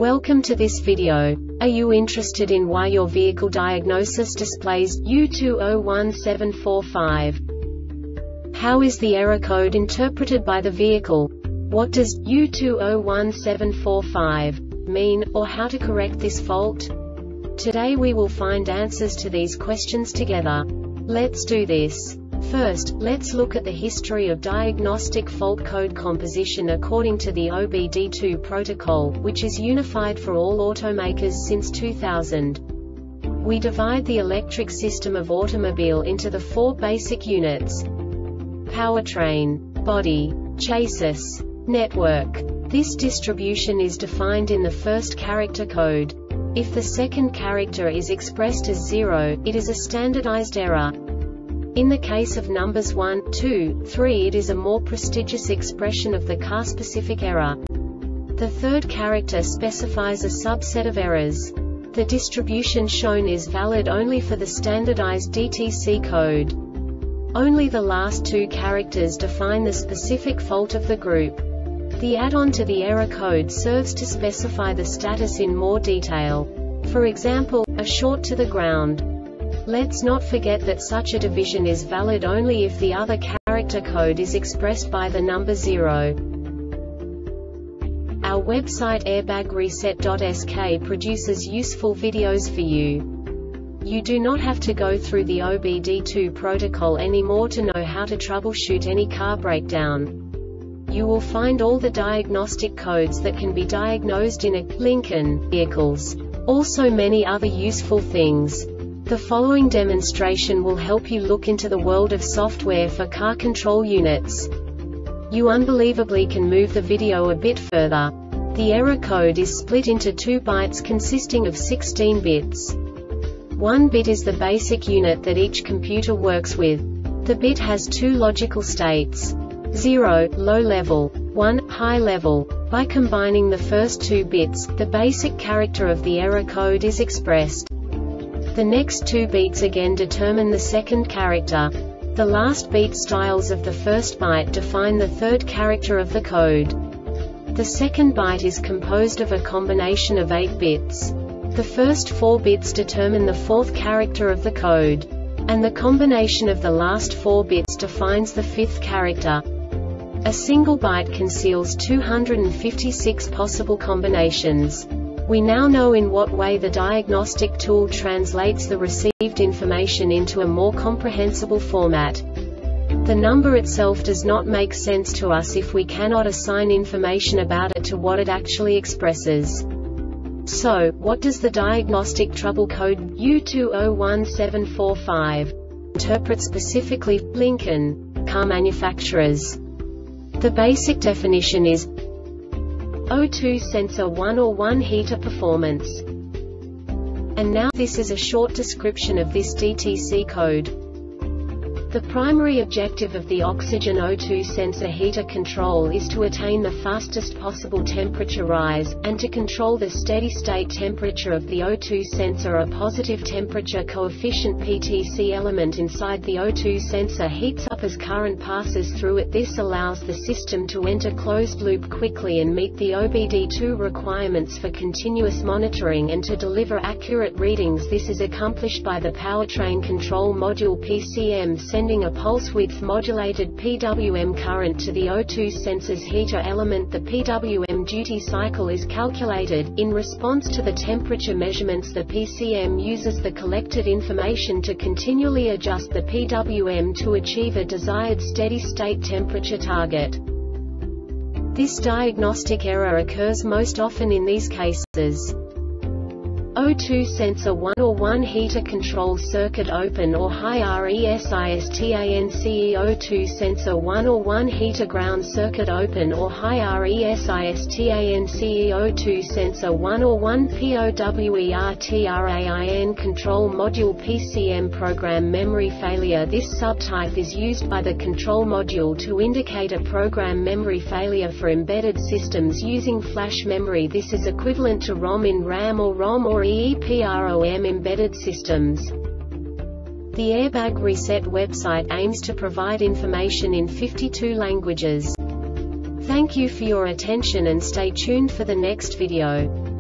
Welcome to this video. Are you interested in why your vehicle diagnosis displays U201745? How is the error code interpreted by the vehicle? What does U201745 mean, or how to correct this fault? Today we will find answers to these questions together. Let's do this. First, let's look at the history of diagnostic fault code composition according to the OBD2 protocol, which is unified for all automakers since 2000. We divide the electric system of automobile into the four basic units: powertrain, body, chassis, network. This distribution is defined in the first character code. If the second character is expressed as 0, it is a standardized error. In the case of numbers 1, 2, 3, it is a more prestigious expression of the car-specific error. The third character specifies a subset of errors. The distribution shown is valid only for the standardized DTC code. Only the last two characters define the specific fault of the group. The add-on to the error code serves to specify the status in more detail. For example, a short to the ground. Let's not forget that such a division is valid only if the other character code is expressed by the number 0. Our website airbagreset.sk produces useful videos for you. You do not have to go through the OBD2 protocol anymore to know how to troubleshoot any car breakdown. You will find all the diagnostic codes that can be diagnosed in a Lincoln vehicles. Also many other useful things. The following demonstration will help you look into the world of software for car control units. You unbelievably can move the video a bit further. The error code is split into 2 bytes consisting of 16 bits. 1 bit is the basic unit that each computer works with. The bit has 2 logical states: 0, low level, 1, high level. By combining the first 2 bits, the basic character of the error code is expressed. The next 2 beats again determine the second character. The last beat styles of the first byte define the third character of the code. The second byte is composed of a combination of 8 bits. The first 4 bits determine the fourth character of the code. And the combination of the last 4 bits defines the fifth character. A single byte conceals 256 possible combinations. We now know in what way the diagnostic tool translates the received information into a more comprehensible format. The number itself does not make sense to us if we cannot assign information about it to what it actually expresses. So, what does the diagnostic trouble code U201745 interpret specifically for Lincoln car manufacturers? The basic definition is O2 sensor 1 or 1 heater performance. And now this is a short description of this DTC code. The primary objective of the oxygen O2 sensor heater control is to attain the fastest possible temperature rise, and to control the steady-state temperature of the O2 sensor. A positive temperature coefficient PTC element inside the O2 sensor heats up as current passes through it. This allows the system to enter closed loop quickly and meet the OBD2 requirements for continuous monitoring and to deliver accurate readings. This is accomplished by the powertrain control module PCM sending a pulse width modulated PWM current to the O2 sensor's heater element. The PWM duty cycle is calculated. In response to the temperature measurements, the PCM uses the collected information to continually adjust the PWM to achieve a desired steady-state temperature target. This diagnostic error occurs most often in these cases: O2 sensor 1 or 1 heater control circuit open or high resistance. O2 sensor 1 or 1 heater ground circuit open or high resistance. O2 sensor 1 or 1 POWERTRAIN control module PCM program memory failure. This subtype is used by the control module to indicate a program memory failure for embedded systems using flash memory. This is equivalent to ROM in RAM or ROM or EEPROM embedded systems. The Airbag Reset website aims to provide information in 52 languages. Thank you for your attention and stay tuned for the next video.